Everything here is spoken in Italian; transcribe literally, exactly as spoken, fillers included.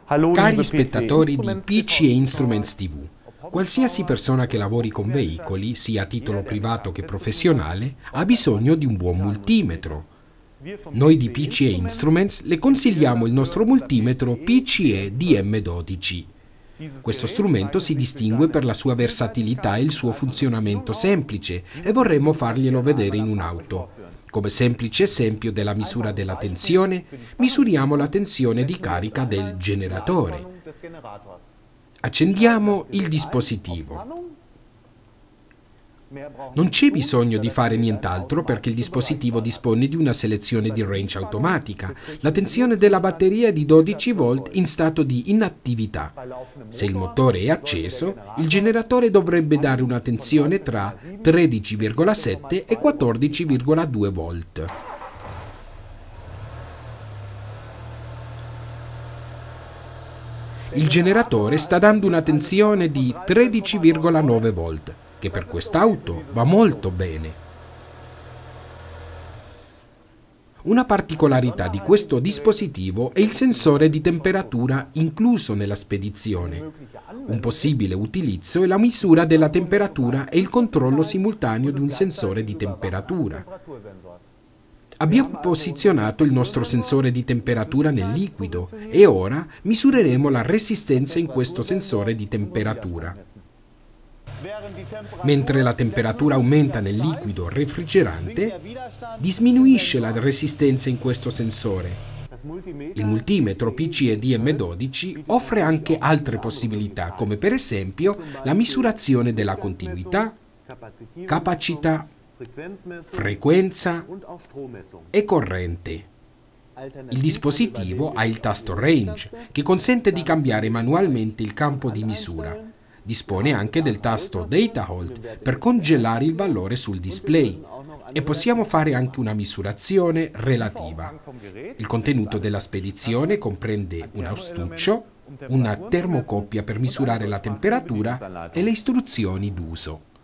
Cari spettatori di P C e Instruments T V, qualsiasi persona che lavori con veicoli, sia a titolo privato che professionale, ha bisogno di un buon multimetro. Noi di P C e Instruments le consigliamo il nostro multimetro P C E D M dodici. Questo strumento si distingue per la sua versatilità e il suo funzionamento semplice e vorremmo farglielo vedere in un'auto. Come semplice esempio della misura della tensione, misuriamo la tensione di carica del generatore. Accendiamo il dispositivo. Non c'è bisogno di fare nient'altro perché il dispositivo dispone di una selezione di range automatica. La tensione della batteria è di dodici volt in stato di inattività. Se il motore è acceso, il generatore dovrebbe dare una tensione tra tredici virgola sette e quattordici virgola due volt. Il generatore sta dando una tensione di tredici virgola nove volt, che per quest'auto va molto bene. Una particolarità di questo dispositivo è il sensore di temperatura incluso nella spedizione. Un possibile utilizzo è la misura della temperatura e il controllo simultaneo di un sensore di temperatura. Abbiamo posizionato il nostro sensore di temperatura nel liquido e ora misureremo la resistenza in questo sensore di temperatura. Mentre la temperatura aumenta nel liquido refrigerante, diminuisce la resistenza in questo sensore. Il multimetro P C E D M dodici offre anche altre possibilità, come per esempio la misurazione della continuità, capacità, frequenza e corrente. Il dispositivo ha il tasto Range, che consente di cambiare manualmente il campo di misura. Dispone anche del tasto Data Hold per congelare il valore sul display e possiamo fare anche una misurazione relativa. Il contenuto della spedizione comprende un astuccio, una termocopia per misurare la temperatura e le istruzioni d'uso.